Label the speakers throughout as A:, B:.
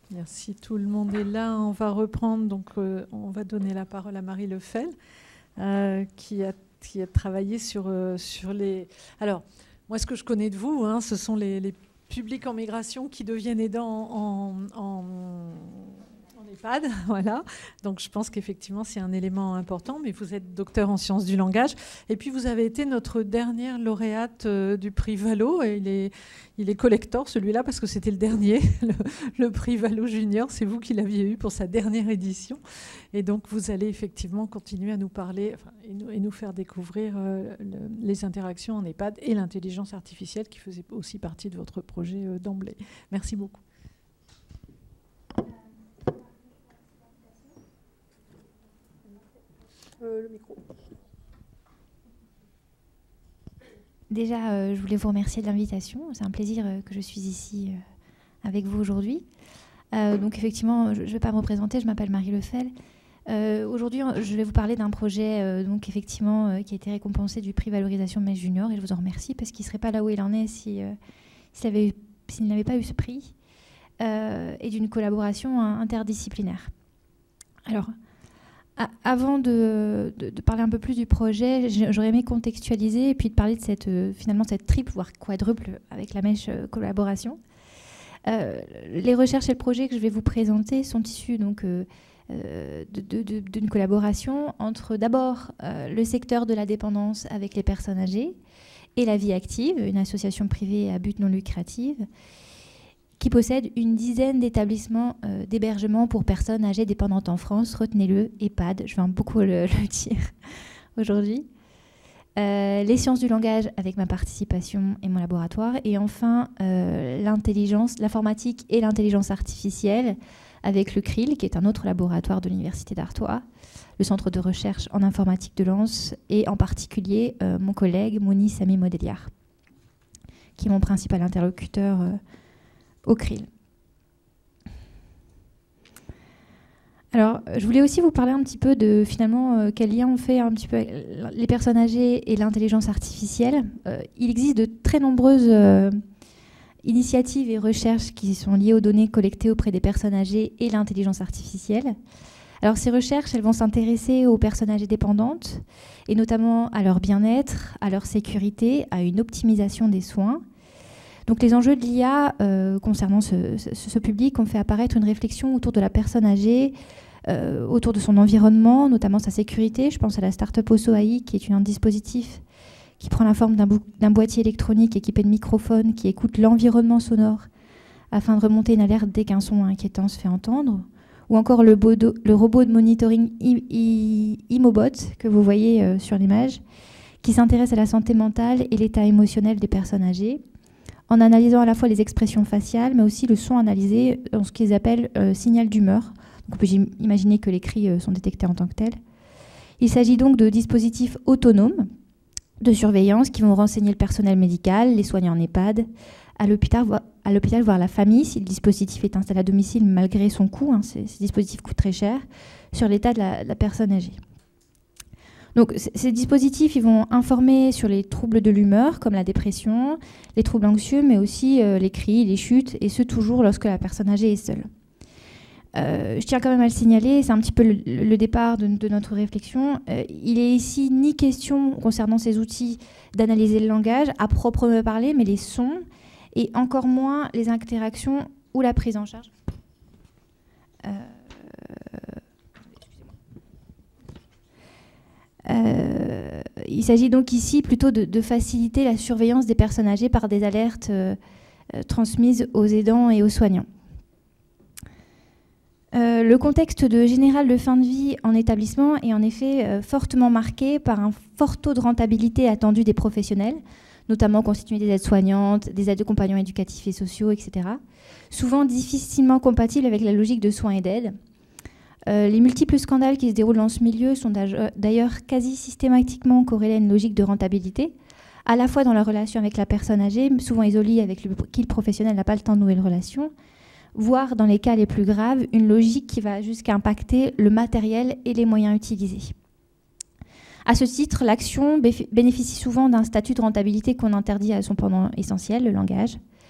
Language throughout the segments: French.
A: Merci, tout le monde est là. On va reprendre, donc on va donner la parole à Marie Lefel, qui a travaillé sur les... Alors, moi, ce que je connais de vous, hein, ce sont les publics en migration qui deviennent aidants en EHPAD, voilà. Donc je pense qu'effectivement c'est un élément important, mais vous êtes docteur en sciences du langage. Et puis vous avez été notre dernière lauréate du prix Valo, et il est collector celui-là parce que c'était le dernier, le prix Valo Junior, c'est vous qui l'aviez eu pour sa dernière édition. Et donc vous allez effectivement continuer à nous parler et nous faire découvrir les interactions en EHPAD et l'intelligence artificielle qui faisait aussi partie de votre projet d'emblée. Merci beaucoup. Le micro.
B: Déjà, je voulais vous remercier de l'invitation. C'est un plaisir que je suis ici avec vous aujourd'hui. Donc effectivement, je ne vais pas me représenter, je m'appelle Marie Lefel. Aujourd'hui, je vais vous parler d'un projet donc effectivement, qui a été récompensé du prix Valorisation MES Junior, et je vous en remercie parce qu'il ne serait pas là où il en est s'il n'avait pas eu ce prix, et d'une collaboration interdisciplinaire. Alors, avant de parler un peu plus du projet, j'aurais aimé contextualiser et puis de parler de finalement cette triple, voire quadruple avec la MES collaboration. Les recherches et le projet que je vais vous présenter sont issus donc, d'une collaboration entre d'abord le secteur de la dépendance avec les personnes âgées et la vie active, une association privée à but non lucratif, qui possède une dizaine d'établissements d'hébergement pour personnes âgées dépendantes en France. Retenez-le, EHPAD, je vais beaucoup le dire aujourd'hui. Les sciences du langage avec ma participation et mon laboratoire. Et enfin, l'informatique et l'intelligence artificielle avec le CRIL, qui est un autre laboratoire de l'Université d'Artois, le centre de recherche en informatique de Lens, et en particulier mon collègue Mouni Sami Modeliar, qui est mon principal interlocuteur au CRIL. Alors, je voulais aussi vous parler un petit peu de, finalement, quel lien on fait un petit peu avec les personnes âgées et l'intelligence artificielle. Il existe de très nombreuses initiatives et recherches qui sont liées aux données collectées auprès des personnes âgées et l'intelligence artificielle. Alors, ces recherches, elles vont s'intéresser aux personnes âgées dépendantes, et notamment à leur bien-être, à leur sécurité, à une optimisation des soins. Donc les enjeux de l'IA concernant ce public ont fait apparaître une réflexion autour de la personne âgée, autour de son environnement, notamment sa sécurité. Je pense à la start-up Osso AI, qui est un dispositif qui prend la forme d'un boîtier électronique équipé de microphones qui écoute l'environnement sonore afin de remonter une alerte dès qu'un son inquiétant se fait entendre. Ou encore le robot de monitoring Imobot, que vous voyez sur l'image, qui s'intéresse à la santé mentale et l'état émotionnel des personnes âgées, en analysant à la fois les expressions faciales, mais aussi le son analysé en ce qu'ils appellent signal d'humeur. On peut imaginer que les cris sont détectés en tant que tels. Il s'agit donc de dispositifs autonomes de surveillance qui vont renseigner le personnel médical, les soignants en EHPAD, à l'hôpital, voire la famille, si le dispositif est installé à domicile, malgré son coût, hein, ces dispositifs coûtent très cher, sur l'état de la personne âgée. Donc, ces dispositifs, ils vont informer sur les troubles de l'humeur, comme la dépression, les troubles anxieux, mais aussi les cris, les chutes, et ce toujours lorsque la personne âgée est seule. Je tiens quand même à le signaler, c'est un petit peu le départ de notre réflexion. Il est ici ni question, concernant ces outils, d'analyser le langage à proprement parler, mais les sons, et encore moins les interactions ou la prise en charge. Il s'agit donc ici plutôt de faciliter la surveillance des personnes âgées par des alertes transmises aux aidants et aux soignants. Le contexte général de fin de vie en établissement est en effet fortement marqué par un fort taux de rentabilité attendu des professionnels, notamment constitués des aides-soignantes, des aides de compagnons éducatifs et sociaux, etc., souvent difficilement compatibles avec la logique de soins et d'aide. Les multiples scandales qui se déroulent dans ce milieu sont d'ailleurs quasi systématiquement corrélés à une logique de rentabilité, à la fois dans la relation avec la personne âgée, souvent isolée avec qui le professionnel n'a pas le temps de nouer une relation, voire dans les cas les plus graves, une logique qui va jusqu'à impacter le matériel et les moyens utilisés. À ce titre, l'action bénéficie souvent d'un statut de rentabilité qu'on interdit à son pendant essentiel, le langage.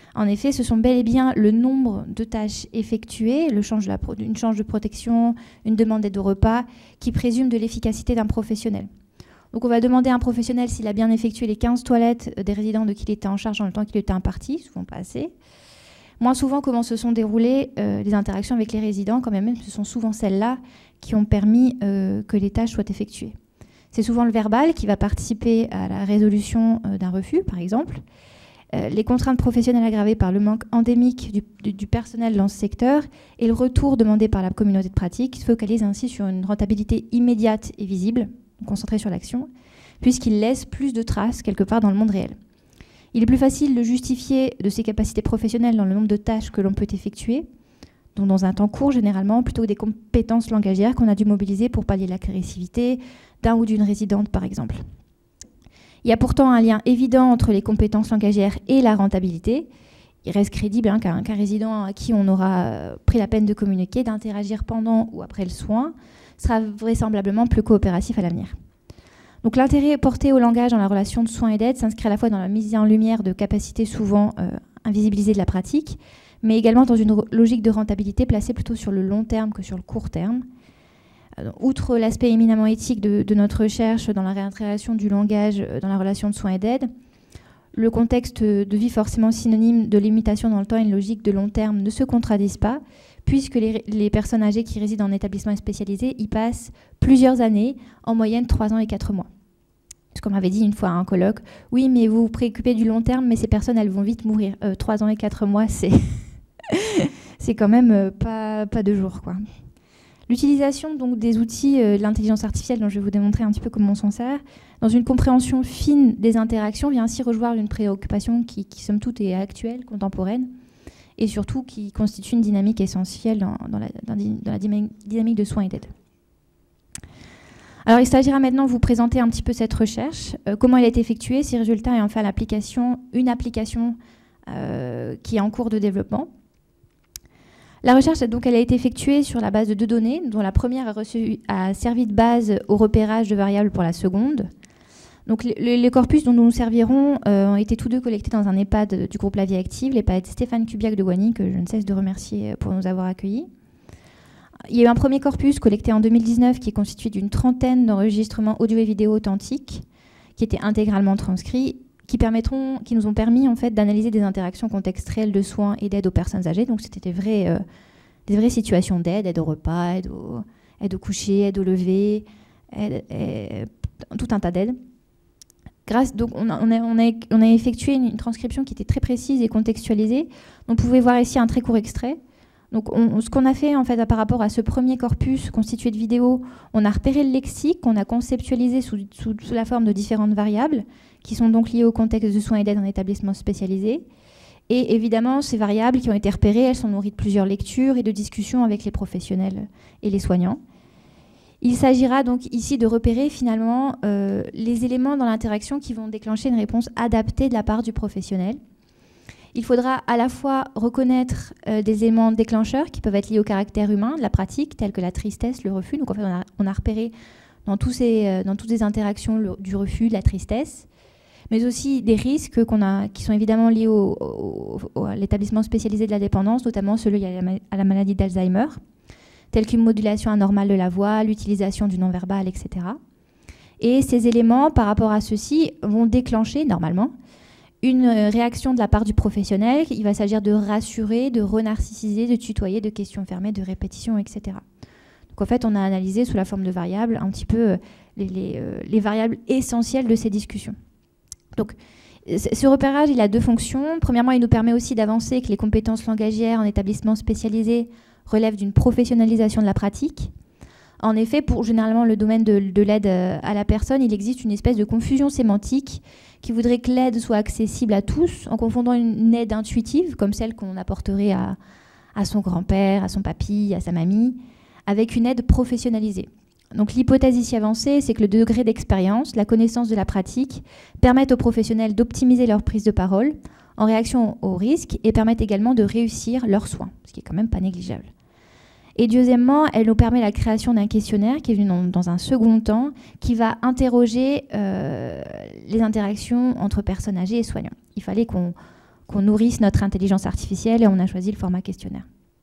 B: En effet, ce sont bel et bien le nombre de tâches effectuées, une change de protection, une demande d'aide au repas, qui présume de l'efficacité d'un professionnel. Donc on va demander à un professionnel s'il a bien effectué les 15 toilettes des résidents de qui il était en charge dans le temps qu'il était imparti, souvent pas assez. Moins souvent, comment se sont déroulées les interactions avec les résidents, quand même, ce sont souvent celles-là qui ont permis que les tâches soient effectuées. C'est souvent le verbal qui va participer à la résolution d'un refus, par exemple. Les contraintes professionnelles aggravées par le manque endémique du personnel dans ce secteur et le retour demandé par la communauté de pratique se focalisent ainsi sur une rentabilité immédiate et visible, concentrée sur l'action, puisqu'il laisse plus de traces quelque part dans le monde réel. Il est plus facile de justifier de ses capacités professionnelles dans le nombre de tâches que l'on peut effectuer, donc dans un temps court généralement, plutôt que des compétences langagières qu'on a dû mobiliser pour pallier l'agressivité d'un ou d'une résidente, par exemple. Il y a pourtant un lien évident entre les compétences langagières et la rentabilité. Il reste crédible qu'un résident à qui on aura pris la peine de communiquer, d'interagir pendant ou après le soin, sera vraisemblablement plus coopératif à l'avenir. Donc l'intérêt porté au langage dans la relation de soins et d'aide s'inscrit à la fois dans la mise en lumière de capacités souvent invisibilisées de la pratique, mais également dans une logique de rentabilité placée plutôt sur le long terme que sur le court terme. Outre l'aspect éminemment éthique de notre recherche dans la réintégration du langage dans la relation de soins et d'aide, le contexte de vie forcément synonyme de limitation dans le temps et une logique de long terme ne se contradisent pas, puisque les personnes âgées qui résident en établissement spécialisé y passent plusieurs années, en moyenne 3 ans et 4 mois. Parce qu'on m'avait dit une fois à un colloque, oui, mais vous vous préoccupez du long terme, mais ces personnes, elles vont vite mourir. 3 ans et 4 mois, c'est quand même pas 2 jours, quoi. L'utilisation donc des outils de l'intelligence artificielle, dont je vais vous démontrer un petit peu comment on s'en sert, dans une compréhension fine des interactions, vient ainsi rejoindre une préoccupation qui somme toute, est actuelle, contemporaine, et surtout qui constitue une dynamique essentielle dans la dynamique de soins et d'aide. Alors il s'agira maintenant de vous présenter un petit peu cette recherche, comment elle a été effectuée, ses résultats et enfin une application qui est en cours de développement. La recherche, donc, elle a été effectuée sur la base de 2 données, dont la première a servi de base au repérage de variables pour la seconde. Donc, les corpus dont nous nous servirons ont été tous deux collectés dans un EHPAD du groupe La Vie Active, l'EHPAD Stéphane Kubiak de Gouagny, que je ne cesse de remercier pour nous avoir accueillis. Il y a eu un premier corpus collecté en 2019 qui est constitué d'une 30aine d'enregistrements audio et vidéo authentiques, qui étaient intégralement transcrits, qui nous ont permis en fait d'analyser des interactions contextuelles de soins et d'aide aux personnes âgées. Donc c'était des vraies situations d'aide, aide au repas, aide au coucher, aide au lever, tout un tas d'aides. Donc on a effectué une transcription qui était très précise et contextualisée. On pouvait voir ici un très court extrait. Donc ce qu'on a fait en fait par rapport à ce premier corpus constitué de vidéos, on a repéré le lexique qu'on a conceptualisé sous la forme de différentes variables qui sont donc liées au contexte de soins et d'aide en établissement spécialisé. Et évidemment, ces variables qui ont été repérées, elles sont nourries de plusieurs lectures et de discussions avec les professionnels et les soignants. Il s'agira donc ici de repérer finalement les éléments dans l'interaction qui vont déclencher une réponse adaptée de la part du professionnel. Il faudra à la fois reconnaître des éléments déclencheurs qui peuvent être liés au caractère humain de la pratique, tels que la tristesse, le refus. Donc en fait, on a repéré dans toutes ces interactions du refus, de la tristesse, mais aussi des risques qui sont évidemment liés à l'établissement spécialisé de la dépendance, notamment ceux liés à la maladie d'Alzheimer, tels qu'une modulation anormale de la voix, l'utilisation du non-verbal, etc. Et ces éléments, par rapport à ceux-ci, vont déclencher, normalement, une réaction de la part du professionnel. Il va s'agir de rassurer, de renarcissiser, de tutoyer, de questions fermées, de répétitions, etc. Donc en fait, on a analysé sous la forme de variables un petit peu les variables essentielles de ces discussions. Donc ce repérage, il a 2 fonctions. Premièrement, il nous permet aussi d'avancer que les compétences langagières en établissement spécialisé relèvent d'une professionnalisation de la pratique. En effet, pour généralement le domaine de l'aide à la personne, il existe une espèce de confusion sémantique qui voudrait que l'aide soit accessible à tous en confondant une aide intuitive, comme celle qu'on apporterait à son grand-père, à son papy, à sa mamie, avec une aide professionnalisée. Donc l'hypothèse ici avancée, c'est que le degré d'expérience, la connaissance de la pratique, permettent aux professionnels d'optimiser leur prise de parole en réaction aux risques et permettent également de réussir leurs soins, ce qui est quand même pas négligeable. Et deuxièmement, elle nous permet la création d'un questionnaire qui est venu dans un second temps, qui va interroger les interactions entre personnes âgées et soignants. Il fallait qu'on qu'on nourrisse notre intelligence artificielle et on a choisi le format questionnaire.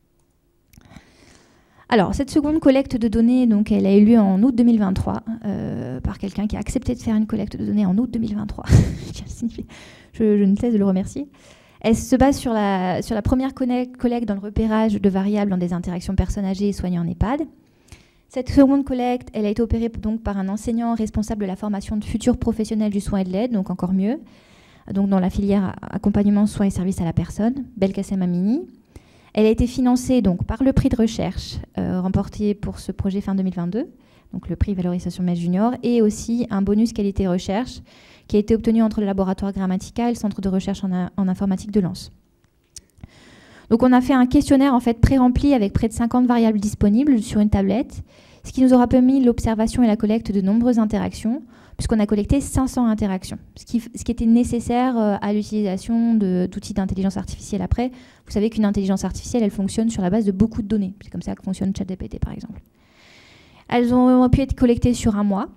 B: Alors, cette seconde collecte de données, donc, elle a eu lieu en août 2023 par quelqu'un qui a accepté de faire une collecte de données en août 2023. je ne cesse de le remercier. Elle se base sur la première collecte dans le repérage de variables dans des interactions personnes âgées et soignants en EHPAD. Cette seconde collecte, elle a été opérée donc par un enseignant responsable de la formation de futurs professionnels du soin et de l'aide, donc encore mieux, donc dans la filière accompagnement, soins et services à la personne, Belkacem Amini. Elle a été financée donc par le prix de recherche remporté pour ce projet fin 2022, donc le prix valorisation Maître Junior, et aussi un bonus qualité recherche qui a été obtenu entre le laboratoire Grammatica et le centre de recherche en informatique de Lens. Donc on a fait un questionnaire en fait pré-rempli avec près de 50 variables disponibles sur une tablette, ce qui nous aura permis l'observation et la collecte de nombreuses interactions, puisqu'on a collecté 500 interactions, ce qui était nécessaire à l'utilisation d'outils d'intelligence artificielle après. Vous savez qu'une intelligence artificielle, elle fonctionne sur la base de beaucoup de données. C'est comme ça que fonctionne ChatGPT, par exemple. Elles ont pu être collectées sur un mois,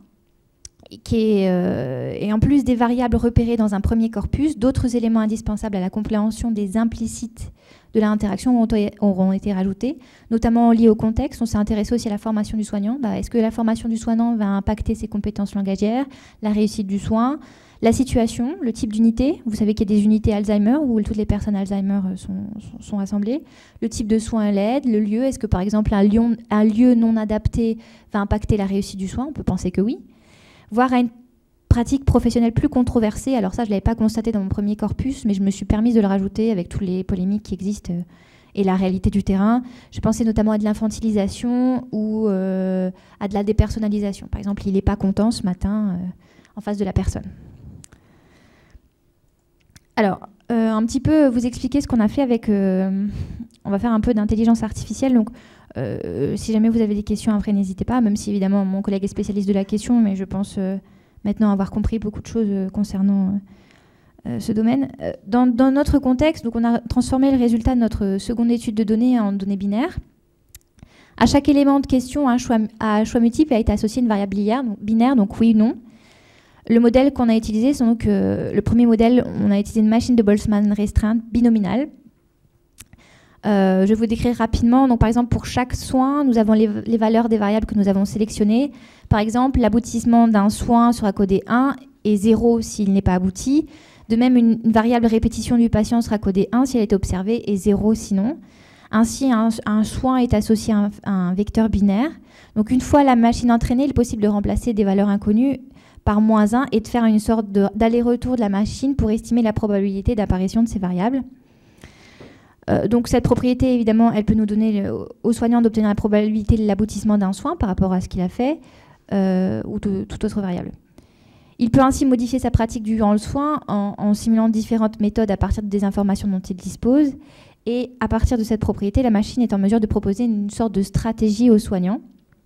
B: et en plus des variables repérées dans un premier corpus, d'autres éléments indispensables à la compréhension des implicites de l'interaction auront été rajoutés, notamment liés au contexte. On s'est intéressé aussi à la formation du soignant. Est-ce que la formation du soignant va impacter ses compétences langagières, la réussite du soin, la situation, le type d'unité. Vous savez qu'il y a des unités Alzheimer où toutes les personnes Alzheimer sont rassemblées. Le type de soin à l'aide, le lieu. Est-ce que par exemple un lieu non adapté va impacter la réussite du soin? On peut penser que oui. Voire à une pratique professionnelle plus controversée. Alors ça, je ne l'avais pas constaté dans mon premier corpus, mais je me suis permise de le rajouter avec toutes les polémiques qui existent et la réalité du terrain. Je pensais notamment à de l'infantilisation ou à de la dépersonnalisation. Par exemple, il n'est pas content ce matin en face de la personne. Alors, un petit peu vous expliquer ce qu'on a fait avec... on va faire un peu d'intelligence artificielle. Donc, si jamais vous avez des questions après, n'hésitez pas, même si évidemment mon collègue est spécialiste de la question, mais je pense maintenant avoir compris beaucoup de choses concernant ce domaine. Dans notre contexte, donc on a transformé le résultat de notre seconde étude de données en données binaires. À chaque élément de question, à choix multiple a été associé une variable binaire, donc oui ou non. Le modèle qu'on a utilisé, c'est donc le premier modèle, on a utilisé une machine de Boltzmann restreinte binominale. Je vais vous décrire rapidement. Donc, par exemple, pour chaque soin, nous avons les valeurs des variables que nous avons sélectionnées. Par exemple, l'aboutissement d'un soin sera codé 1 et 0 s'il n'est pas abouti. De même, une variable répétition du patient sera codée 1 si elle est observée et 0 sinon. Ainsi, un soin est associé à un vecteur binaire. Donc, une fois la machine entraînée, il est possible de remplacer des valeurs inconnues par -1 et de faire une sorte d'aller-retour de la machine pour estimer la probabilité d'apparition de ces variables. Donc cette propriété, évidemment, elle peut nous donner au soignant d'obtenir la probabilité de l'aboutissement d'un soin par rapport à ce qu'il a fait ou de toute autre variable. Il peut ainsi modifier sa pratique durant le soin en simulant différentes méthodes à partir des informations dont il dispose. Et à partir de cette propriété, la machine est en mesure de proposer une sorte de stratégie au soignant.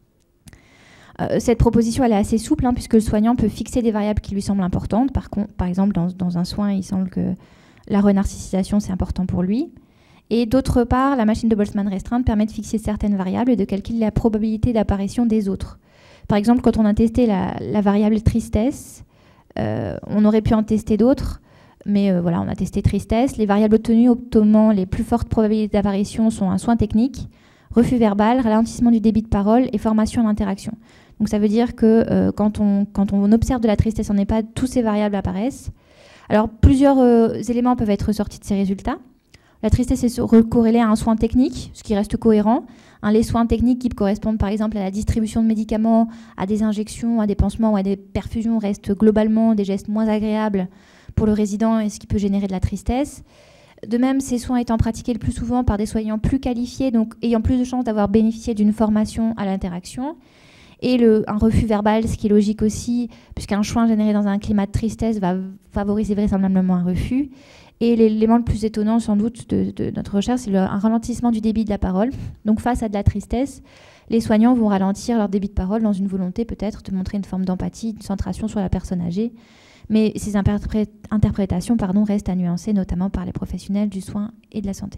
B: Cette proposition, elle est assez souple, puisque le soignant peut fixer des variables qui lui semblent importantes. Par exemple, dans un soin, il semble que la renarcissisation, c'est important pour lui. Et d'autre part, la machine de Boltzmann restreinte permet de fixer certaines variables et de calculer la probabilité d'apparition des autres. Par exemple, quand on a testé la variable tristesse, on aurait pu en tester d'autres, mais voilà, on a testé tristesse. Les variables obtenant les plus fortes probabilités d'apparition sont un soin technique, refus verbal, ralentissement du débit de parole et formation en interaction. Donc ça veut dire que quand on observe de la tristesse en EHPAD, toutes ces variables apparaissent. Alors plusieurs éléments peuvent être ressortis de ces résultats. La tristesse est corrélée à un soin technique, ce qui reste cohérent. Les soins techniques qui correspondent par exemple à la distribution de médicaments, à des injections, à des pansements ou à des perfusions restent globalement des gestes moins agréables pour le résident et ce qui peut générer de la tristesse. De même, ces soins étant pratiqués le plus souvent par des soignants plus qualifiés, donc ayant plus de chances d'avoir bénéficié d'une formation à l'interaction. Et un refus verbal, ce qui est logique aussi, puisqu'un soin généré dans un climat de tristesse va favoriser vraisemblablement un refus. Et l'élément le plus étonnant, sans doute, de notre recherche, c'est un ralentissement du débit de la parole. Donc, face à de la tristesse, les soignants vont ralentir leur débit de parole dans une volonté peut-être de montrer une forme d'empathie, une centration sur la personne âgée. Mais ces interprétations restent à nuancer, notamment par les professionnels du soin et de la santé.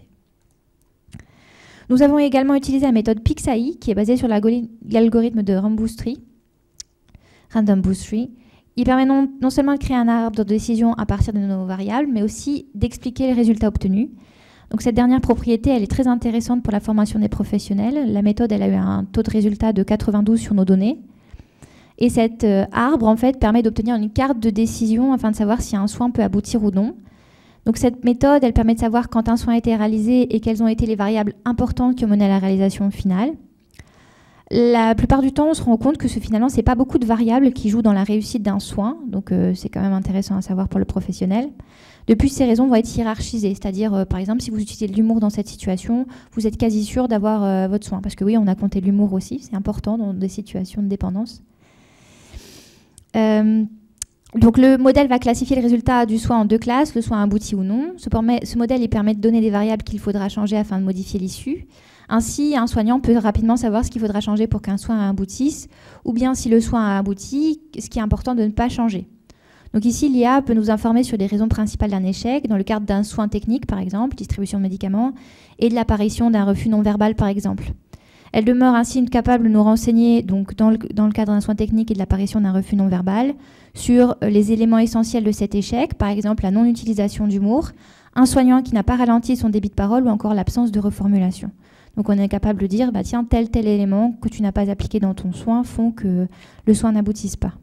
B: Nous avons également utilisé la méthode PixAI, qui est basée sur l'algorithme de Random Boost Tree, Il permet non seulement de créer un arbre de décision à partir de nos variables, mais aussi d'expliquer les résultats obtenus. Donc cette dernière propriété, elle est très intéressante pour la formation des professionnels. La méthode, elle a eu un taux de résultat de 92 sur nos données. Et cet arbre, en fait, permet d'obtenir une carte de décision afin de savoir si un soin peut aboutir ou non. Donc cette méthode, elle permet de savoir quand un soin a été réalisé et quelles ont été les variables importantes qui ont mené à la réalisation finale. La plupart du temps, on se rend compte que finalement, ce n'est pas beaucoup de variables qui jouent dans la réussite d'un soin. Donc c'est quand même intéressant à savoir pour le professionnel. De plus, ces raisons vont être hiérarchisées. C'est-à-dire, par exemple, si vous utilisez de l'humour dans cette situation, vous êtes quasi sûr d'avoir votre soin. Parce que oui, on a compté l'humour aussi. C'est important dans des situations de dépendance. Donc le modèle va classifier le résultat du soin en 2 classes, le soin abouti ou non. Ce modèle il permet de donner des variables qu'il faudra changer afin de modifier l'issue. Ainsi, un soignant peut rapidement savoir ce qu'il faudra changer pour qu'un soin aboutisse, ou bien si le soin a abouti, ce qui est important de ne pas changer. Donc ici, l'IA peut nous informer sur les raisons principales d'un échec, dans le cadre d'un soin technique, par exemple, distribution de médicaments, et de l'apparition d'un refus non verbal, par exemple. Elle demeure ainsi capable de nous renseigner, donc, dans le cadre d'un soin technique et de l'apparition d'un refus non verbal, sur les éléments essentiels de cet échec, par exemple la non-utilisation d'humour, un soignant qui n'a pas ralenti son débit de parole ou encore l'absence de reformulation. Donc on est capable de dire, bah, tiens, tel élément que tu n'as pas appliqué dans ton soin font que le soin n'aboutisse pas.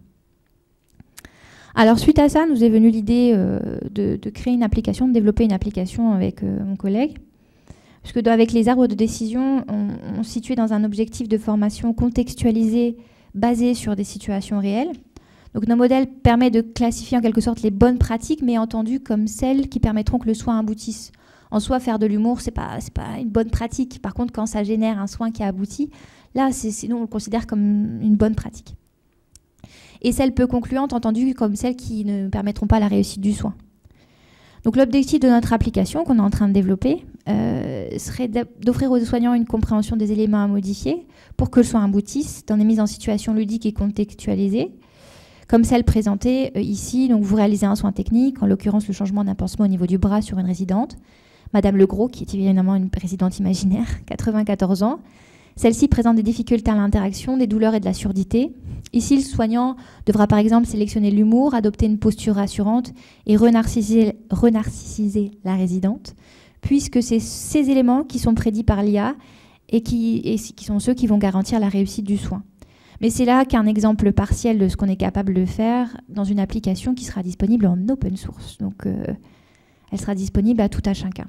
B: Alors suite à ça, nous est venue l'idée de créer une application, de développer une application avec mon collègue. Parce que avec les arbres de décision, on situait dans un objectif de formation contextualisé basé sur des situations réelles. Donc nos modèles permettent de classifier en quelque sorte les bonnes pratiques, mais entendues comme celles qui permettront que le soin aboutisse. En soi, faire de l'humour, c'est pas une bonne pratique. Par contre, quand ça génère un soin qui aboutit, là, sinon on le considère comme une bonne pratique. Et celles peu concluantes, entendues comme celles qui ne permettront pas la réussite du soin. Donc l'objectif de notre application qu'on est en train de développer serait d'offrir aux soignants une compréhension des éléments à modifier pour que le soin aboutisse dans des mises en situation ludiques et contextualisées, comme celle présentée ici. Donc vous réalisez un soin technique, en l'occurrence le changement d'un pansement au niveau du bras sur une résidente, Madame Legros, qui est évidemment une résidente imaginaire, 94 ans. Celle-ci présente des difficultés à l'interaction, des douleurs et de la surdité. Ici, le soignant devra par exemple sélectionner l'humour, adopter une posture rassurante et renarcissiser la résidente, puisque c'est ces éléments qui sont prédits par l'IA et qui sont ceux qui vont garantir la réussite du soin. Mais c'est là qu'un exemple partiel de ce qu'on est capable de faire dans une application qui sera disponible en open source. Donc, elle sera disponible à tout à chacun.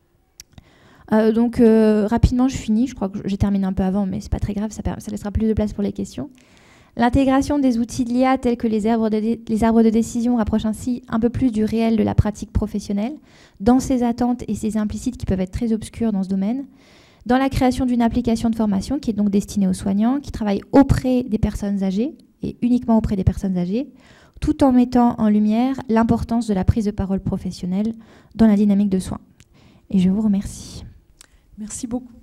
B: Rapidement, je finis. Je crois que j'ai terminé un peu avant, mais c'est pas très grave, ça laissera plus de place pour les questions. L'intégration des outils de l'IA tels que les arbres de décision rapproche ainsi un peu plus du réel de la pratique professionnelle, dans ses attentes et ses implicites qui peuvent être très obscures dans ce domaine, dans la création d'une application de formation qui est donc destinée aux soignants, qui travaille auprès des personnes âgées, et uniquement auprès des personnes âgées, tout en mettant en lumière l'importance de la prise de parole professionnelle dans la dynamique de soins. Et je vous remercie.
A: Merci beaucoup.